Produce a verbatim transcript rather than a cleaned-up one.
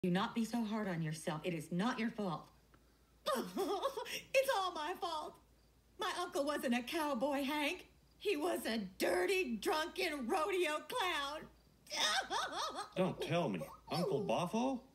Do not be so hard on yourself. It is not your fault. It's all my fault. My uncle wasn't a cowboy, Hank. He was a dirty, drunken rodeo clown. Don't tell me. Uncle Boffo?